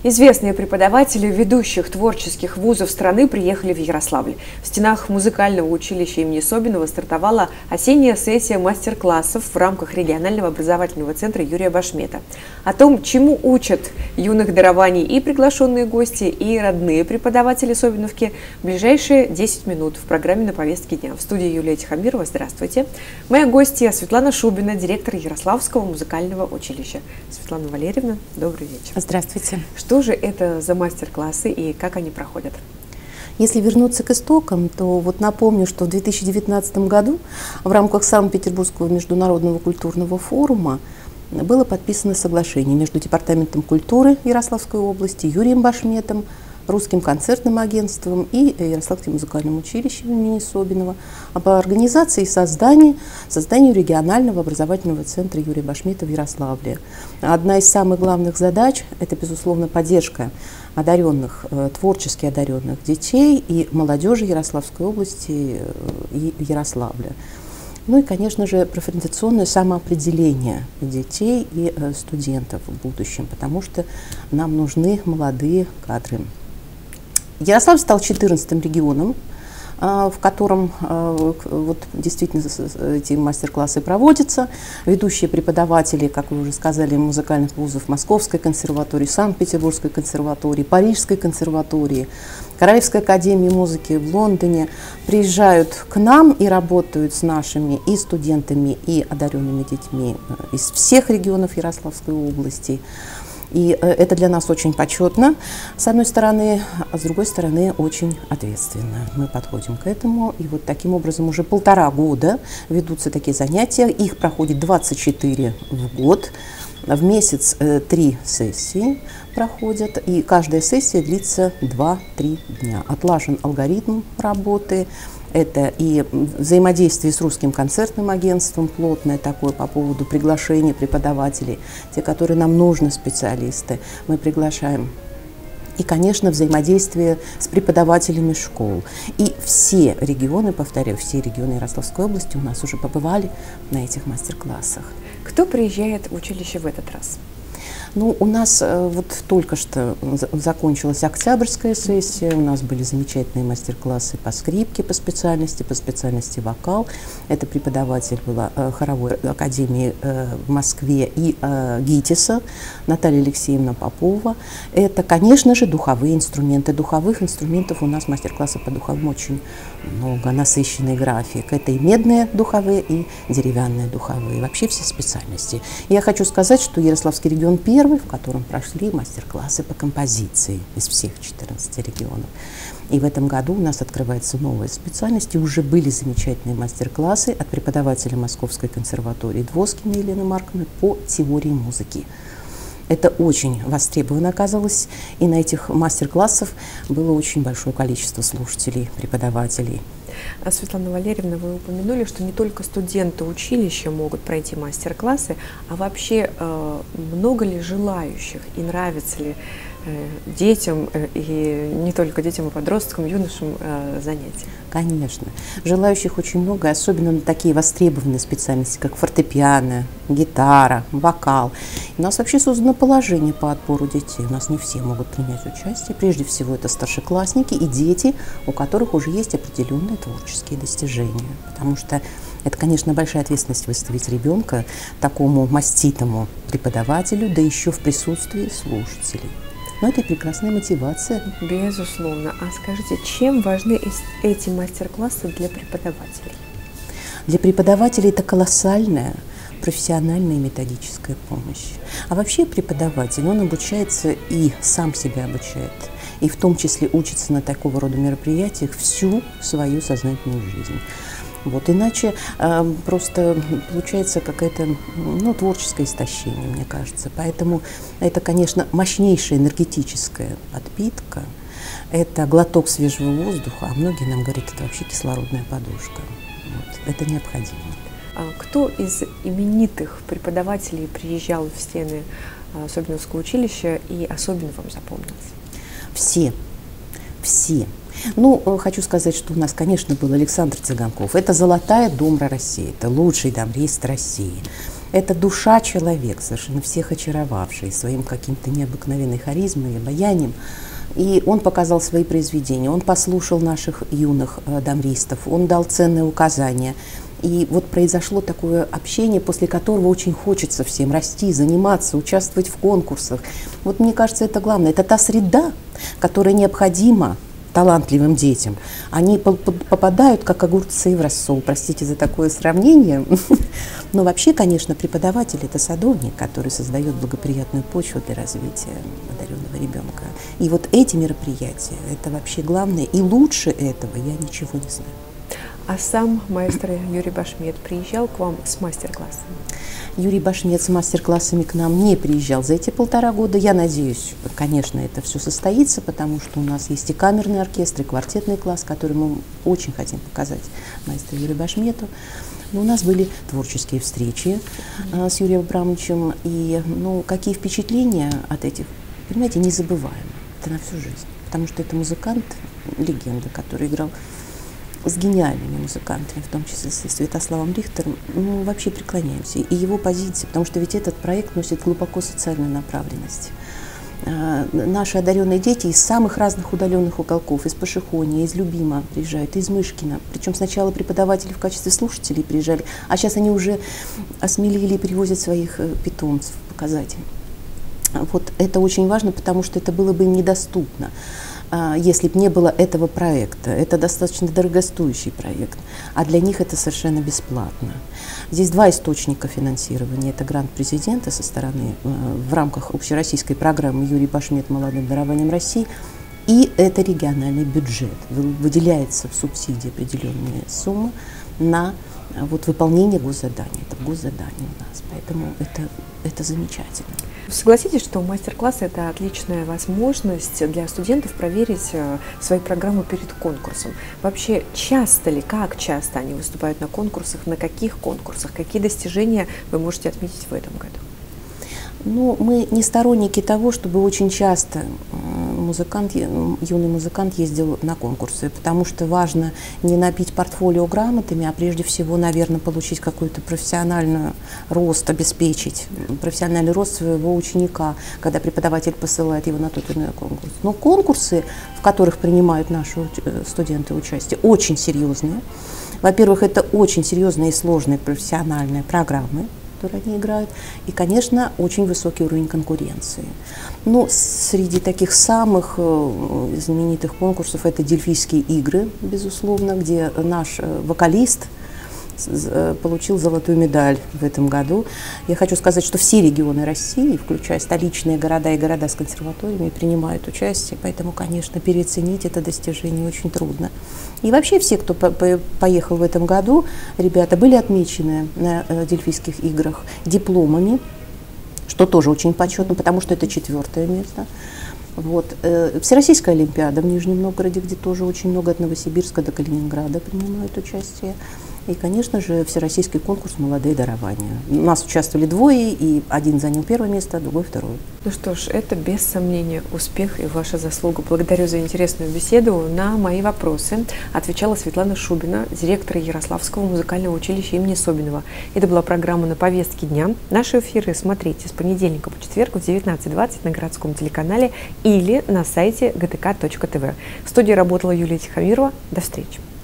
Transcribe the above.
Известные преподаватели ведущих творческих вузов страны приехали в Ярославль. В стенах музыкального училища имени Собинова стартовала осенняя сессия мастер-классов в рамках регионального образовательного центра Юрия Башмета. О том, чему учат юных дарований и приглашенные гости, и родные преподаватели Собиновки, в ближайшие 10 минут в программе «На повестке дня». В студии Юлия Тихомирова. Здравствуйте. Моя гостья Светлана Шубина, директор Ярославского музыкального училища. Светлана Валерьевна, добрый вечер. Здравствуйте. Что же это за мастер-классы и как они проходят? Если вернуться к истокам, то вот напомню, что в 2019 году в рамках Санкт-Петербургского международного культурного форума было подписано соглашение между Департаментом культуры Ярославской области, Юрием Башметом, Русским концертным агентством и Ярославским музыкальным училищем имени Собинова об организации и создании регионального образовательного центра Юрия Башмета в Ярославле. Одна из самых главных задач – это, безусловно, поддержка одаренных, творчески одаренных детей и молодежи Ярославской области и Ярославля. Ну и, конечно же, профориентационное самоопределение детей и студентов в будущем, потому что нам нужны молодые кадры. Ярославль стал 14-м регионом, в котором вот действительно эти мастер-классы проводятся. Ведущие преподаватели, как вы уже сказали, музыкальных вузов Московской консерватории, Санкт-Петербургской консерватории, Парижской консерватории, Королевской академии музыки в Лондоне приезжают к нам и работают с нашими и студентами, и одаренными детьми из всех регионов Ярославской области. И это для нас очень почетно, с одной стороны, а с другой стороны, очень ответственно. Мы подходим к этому, и вот таким образом уже 1,5 года ведутся такие занятия. Их проходит 24 в год, в месяц 3 сессии проходят, и каждая сессия длится 2-3 дня. Отлажен алгоритм работы. Это и взаимодействие с Русским концертным агентством, плотное такое по поводу приглашения преподавателей, те, которые нам нужны, специалисты, мы приглашаем. И, конечно, взаимодействие с преподавателями школ. И все регионы, повторяю, все регионы Ярославской области у нас уже побывали на этих мастер-классах. Кто приезжает в училище в этот раз? Ну, у нас вот только что закончилась октябрьская сессия, у нас были замечательные мастер-классы по скрипке, по специальности вокал. Это преподаватель была хоровой академии в Москве и ГИТИСа Наталья Алексеевна Попова. Это, конечно же, духовые инструменты. Духовых инструментов у нас мастер-классы по духовым очень много, насыщенный график. Это и медные духовые, и деревянные духовые, вообще все специальности. Я хочу сказать, что Ярославский регион первый, в котором прошли мастер-классы по композиции из всех 14 регионов. И в этом году у нас открывается новая специальность, и уже были замечательные мастер-классы от преподавателя Московской консерватории Двоскиной Елены Марковны по теории музыки. Это очень востребовано оказалось, и на этих мастер-классах было очень большое количество слушателей, преподавателей. Светлана Валерьевна, вы упомянули, что не только студенты училища могут пройти мастер-классы, а вообще много ли желающих и нравится ли детям, и не только детям, и подросткам, юношам занятия? Конечно. Желающих очень много, особенно на такие востребованные специальности, как фортепиано, гитара, вокал. У нас вообще создано положение по отбору детей. У нас не все могут принять участие. Прежде всего, это старшеклассники и дети, у которых уже есть определенные творческие достижения. Потому что это, конечно, большая ответственность выставить ребенка такому маститому преподавателю, да еще в присутствии слушателей. Но это и прекрасная мотивация. Безусловно. А скажите, чем важны эти мастер-классы для преподавателей? Для преподавателей это колоссальная профессиональная и методическая помощь. А вообще преподаватель, он обучается и сам себя обучает, и в том числе учится на такого рода мероприятиях всю свою сознательную жизнь. Вот, иначе просто получается какое-то творческое истощение, мне кажется. Поэтому это, конечно, мощнейшая энергетическая подпитка, это глоток свежего воздуха, а многие нам говорят, это вообще кислородная подушка. Вот, это необходимо. Кто из именитых преподавателей приезжал в стены Собиновского училища и особенно вам запомнился? Все. Все. Ну, хочу сказать, что у нас, конечно, был Александр Цыганков. Это золотая домра России, это лучший домбрист России. Это душа человек, совершенно всех очаровавший своим каким-то необыкновенной харизмой и обаянием. И он показал свои произведения, он послушал наших юных дамристов, он дал ценные указания. И вот произошло такое общение, после которого очень хочется всем расти, заниматься, участвовать в конкурсах. Вот мне кажется, это главное. Это та среда, которая необходима талантливым детям. Они попадают как огурцы в рассол, простите за такое сравнение. Но вообще, конечно, преподаватель – это садовник, который создает благоприятную почву для развития одаренного ребенка. И вот эти мероприятия – это вообще главное. И лучше этого я ничего не знаю. А сам маэстро Юрий Башмет приезжал к вам с мастер-классами? Юрий Башмет с мастер-классами к нам не приезжал за эти 1,5 года. Я надеюсь, конечно, это все состоится, потому что у нас есть и камерный оркестр, и квартетный класс, который мы очень хотим показать маэстро Юрию Башмету. Но у нас были творческие встречи с Юрием Абрамовичем. И какие впечатления от этих, понимаете, незабываемые. Это на всю жизнь. Потому что это музыкант, легенда, который играл с гениальными музыкантами, в том числе с Святославом Рихтером, мы вообще преклоняемся. И его позиции, потому что ведь этот проект носит глубоко социальную направленность. Наши одаренные дети из самых разных удаленных уголков, из Пашихония, из Любима приезжают, из Мышкина. Причем сначала преподаватели в качестве слушателей приезжали, а сейчас они уже осмелели и привозят своих питомцев показать им. Вот это очень важно, потому что это было бы им недоступно, если бы не было этого проекта. Это достаточно дорогостоящий проект, а для них это совершенно бесплатно. Здесь 2 источника финансирования. Это грант президента со стороны, в рамках общероссийской программы «Юрий Башмет. Молодым дарованием России», и это региональный бюджет. Выделяется в субсидии определенные суммы на выполнение госзаданий. Это госзадание у нас, поэтому это замечательно. Согласитесь, что мастер-класс – это отличная возможность для студентов проверить свои программы перед конкурсом. Вообще, часто ли, как часто они выступают на конкурсах, на каких конкурсах, какие достижения вы можете отметить в этом году? Мы не сторонники того, чтобы очень часто юный музыкант ездил на конкурсы, потому что важно не набить портфолио грамотами, а прежде всего, наверное, получить какой-то профессиональный рост, обеспечить профессиональный рост своего ученика, когда преподаватель посылает его на тот или иной конкурс. Но конкурсы, в которых принимают наши студенты участие, очень серьезные. Во-первых, это очень серьезные и сложные профессиональные программы, которые они играют, и, конечно, очень высокий уровень конкуренции. Но среди таких самых знаменитых конкурсов это Дельфийские игры, безусловно, где наш вокалист получил золотую медаль в этом году. Я хочу сказать, что все регионы России, включая столичные города и города с консерваториями, принимают участие, поэтому, конечно, переоценить это достижение очень трудно. И вообще все, кто поехал в этом году, ребята, были отмечены на Дельфийских играх дипломами, что тоже очень почетно, потому что это 4-е место. Всероссийская олимпиада в Нижнем Новгороде, где тоже очень много от Новосибирска до Калининграда принимают участие. И, конечно же, всероссийский конкурс «Молодые дарования». У нас участвовали 2, и один занял 1 место, а другой 2. Ну что ж, это без сомнения успех и ваша заслуга. Благодарю за интересную беседу. На мои вопросы отвечала Светлана Шубина, директор Ярославского музыкального училища имени Собинова. Это была программа «На повестке дня». Наши эфиры смотрите с понедельника по четверг в 19:20 на городском телеканале или на сайте gtk.tv. В студии работала Юлия Тихомирова. До встречи.